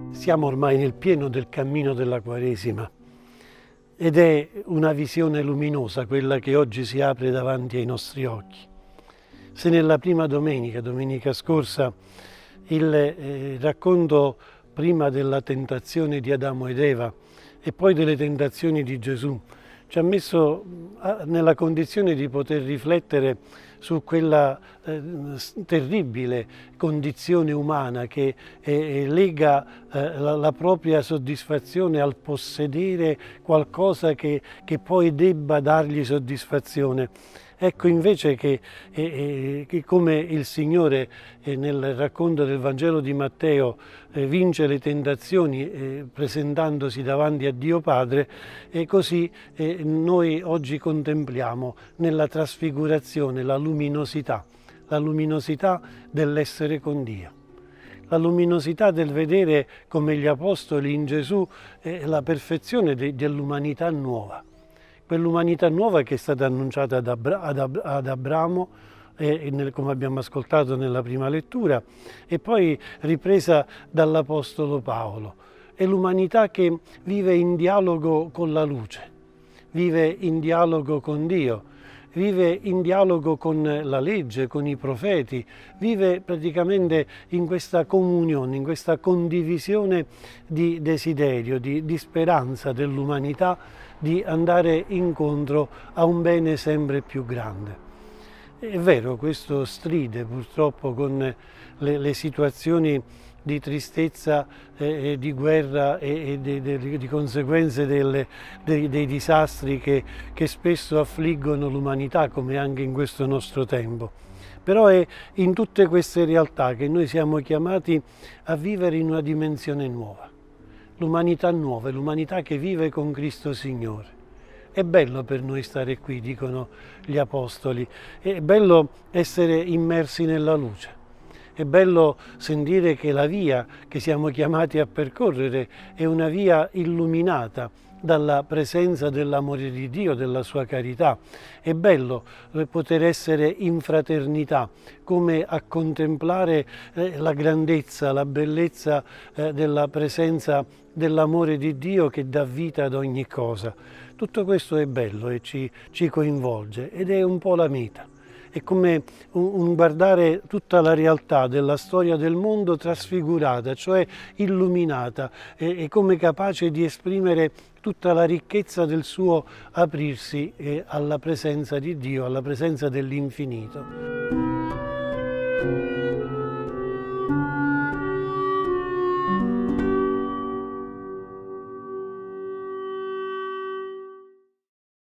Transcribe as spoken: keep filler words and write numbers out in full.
Siamo ormai nel pieno del cammino della Quaresima ed è una visione luminosa quella che oggi si apre davanti ai nostri occhi. Se nella prima domenica, domenica scorsa, il eh, racconto prima della tentazione di Adamo ed Eva e poi delle tentazioni di Gesù ci ha messo nella condizione di poter riflettere su quella eh, terribile condizione umana che eh, lega eh, la, la propria soddisfazione al possedere qualcosa che, che poi debba dargli soddisfazione. Ecco invece che, eh, che come il Signore eh, nel racconto del Vangelo di Matteo eh, vince le tentazioni eh, presentandosi davanti a Dio Padre, e così eh, noi oggi contempliamo nella trasfigurazione la luminosità, la luminosità dell'essere con Dio. La luminosità del vedere come gli Apostoli in Gesù eh, la perfezione de, dell'umanità nuova. Quell'umanità nuova che è stata annunciata ad, Abra ad, Ab ad Abramo, eh, nel, come abbiamo ascoltato nella prima lettura, e poi ripresa dall'Apostolo Paolo. È l'umanità che vive in dialogo con la luce, vive in dialogo con Dio, vive in dialogo con la legge, con i profeti, vive praticamente in questa comunione, in questa condivisione di desiderio, di, di speranza dell'umanità, di andare incontro a un bene sempre più grande. È vero, questo stride purtroppo con le, le situazioni di tristezza, eh, di guerra e, e de, de, di conseguenze delle, dei, dei disastri che, che spesso affliggono l'umanità, come anche in questo nostro tempo. Però è in tutte queste realtà che noi siamo chiamati a vivere in una dimensione nuova. L'umanità nuova, l'umanità che vive con Cristo Signore. È bello per noi stare qui, dicono gli Apostoli, è bello essere immersi nella luce, è bello sentire che la via che siamo chiamati a percorrere è una via illuminata dalla presenza dell'amore di Dio, della sua carità. È bello poter essere in fraternità, come a contemplare eh, la grandezza, la bellezza eh, della presenza dell'amore di Dio che dà vita ad ogni cosa. Tutto questo è bello e ci, ci coinvolge ed è un po' la meta. È come un, un guardare tutta la realtà della storia del mondo trasfigurata, cioè illuminata, e, e come capace di esprimere tutta la ricchezza del suo aprirsi eh, alla presenza di Dio, alla presenza dell'infinito.